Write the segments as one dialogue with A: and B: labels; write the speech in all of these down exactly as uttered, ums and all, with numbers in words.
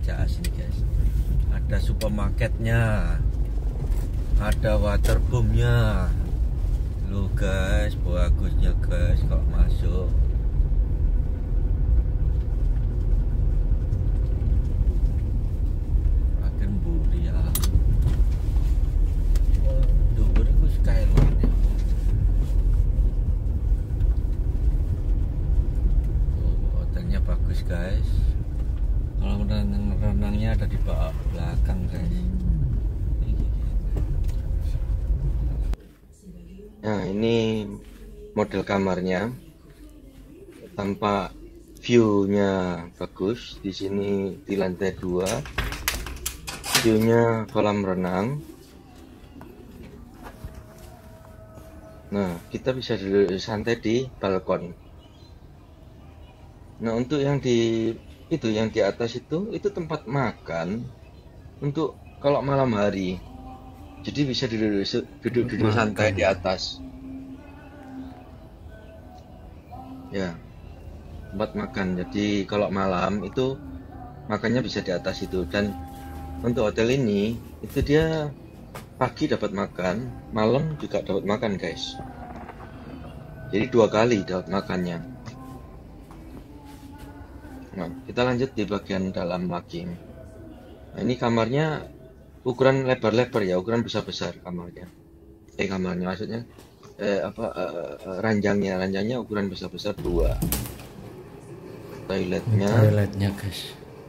A: Jaas ini guys. Ada supermarketnya, ada waterboomnya. Lu guys, bagusnya guys kalau masuk. Akan buri ya. Waduh, ini skyline ya. Oh, hotelnya bagus guys. Kalau renang-renangnya ada di belakang guys.
B: Nah, ini model kamarnya. Tampak view-nya bagus. Di sini di lantai dua. View-nya kolam renang. Nah, kita bisa duduk santai di balkon. Nah, untuk yang di itu yang di atas itu itu tempat makan untuk kalau malam hari. Jadi bisa duduk-duduk santai di atas. Ya, tempat makan. Jadi kalau malam itu makannya bisa di atas itu. Dan untuk hotel ini itu dia pagi dapat makan, malam juga dapat makan guys. Jadi dua kali dapat makannya. Nah, kita lanjut di bagian dalam lagi. Nah, ini kamarnya ukuran lebar-lebar ya, ukuran besar-besar kamarnya. Eh kamarnya maksudnya eh apa eh, ranjangnya, ranjangnya ukuran besar-besar dua. Toiletnya.
A: Toiletnya guys.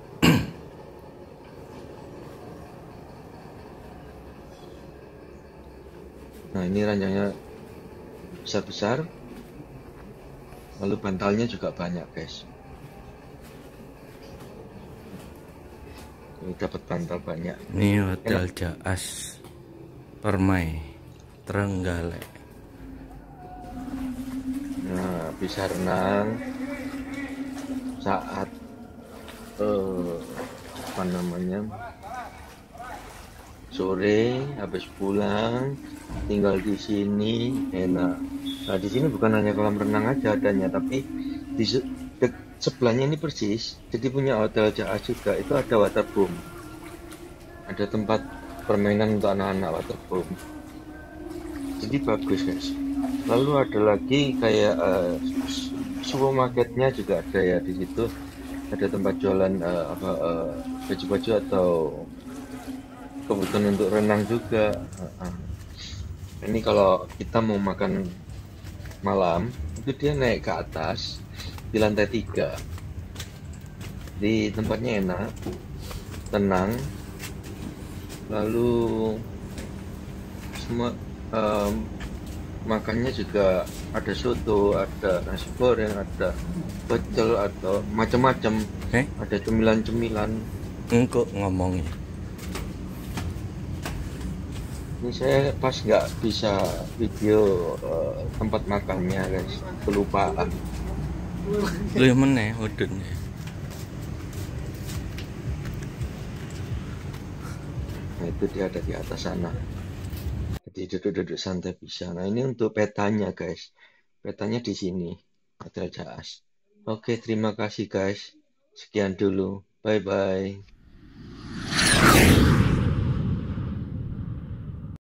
B: Nah, ini ranjangnya besar-besar. Lalu bantalnya juga banyak guys. Ini dapat bantal banyak.
A: Ini hotel Jaas Permai Trenggalek.
B: Nah, bisa renang saat eh, apa namanya sore habis pulang, tinggal di sini enak. Nah, di sini bukan hanya kolam renang aja adanya, tapi di sebelahnya ini persis, jadi punya hotel Jaas juga itu ada waterboom, ada tempat permainan untuk anak-anak waterboom, jadi bagus guys. Lalu ada lagi kayak uh, supermarketnya juga ada ya di situ, ada tempat jualan uh, apa uh, baju-baju atau kebutuhan untuk renang juga. Uh, uh. Ini kalau kita mau makan malam itu dia naik ke atas di lantai tiga. Di tempatnya enak, tenang, lalu semua um, makannya juga ada soto, ada nasi goreng, ada pecel atau macam-macam,
A: eh?
B: ada cemilan-cemilan.
A: Engkau ngomongnya.
B: Ini saya pas nggak bisa video uh, tempat makannya guys, kelupaan.
A: Lu meneh udunnya.
B: Nah, itu dia ada di atas sana. Jadi duduk-duduk santai bisa. Nah, ini untuk petanya guys. Petanya di sini. Hotel Jaas. Oke, terima kasih guys. Sekian dulu. Bye bye.